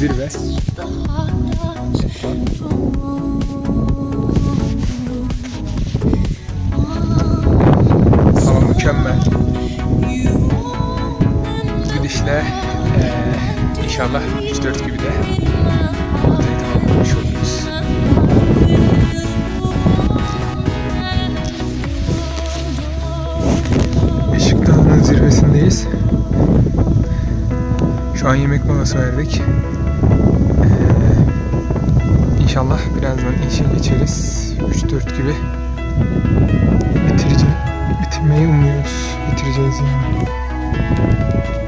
zirve. Hava mükemmel. Gidişle inşallah 3-4 gibi de ortayı tamamlamış oluruz. Işık Dağı'nın zirvesindeyiz. Şu an yemek molası verdik. İnşallah birazdan inişe geçeriz. 3-4 gibi bitirmeyi umuyoruz. Bitireceğiz yani.